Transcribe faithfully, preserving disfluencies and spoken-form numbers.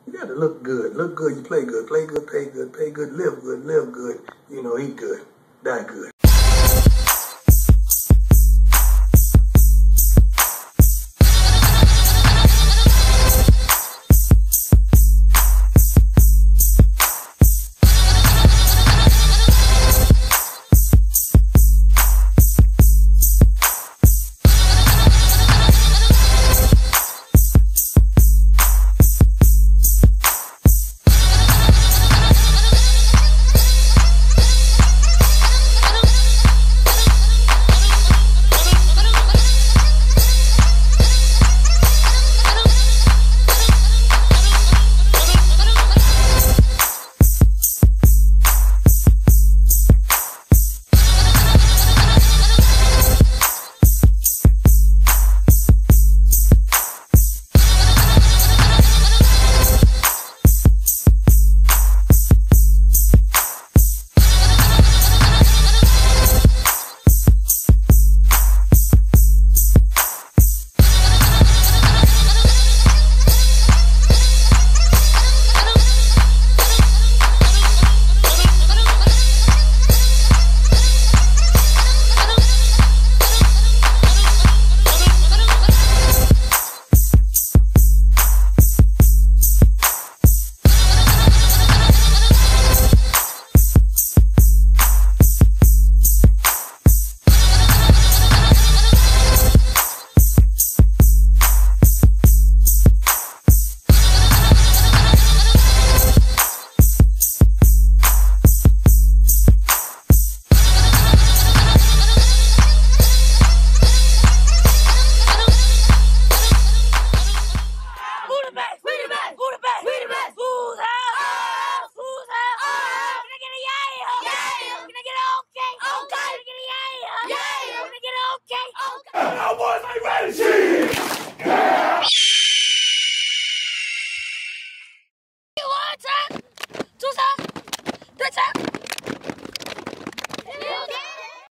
You got to look good. Look good. You play good. Play good. Pay good. Pay good. Live good. Live good. You know, eat good. Die good. I want my medicine! Yeah!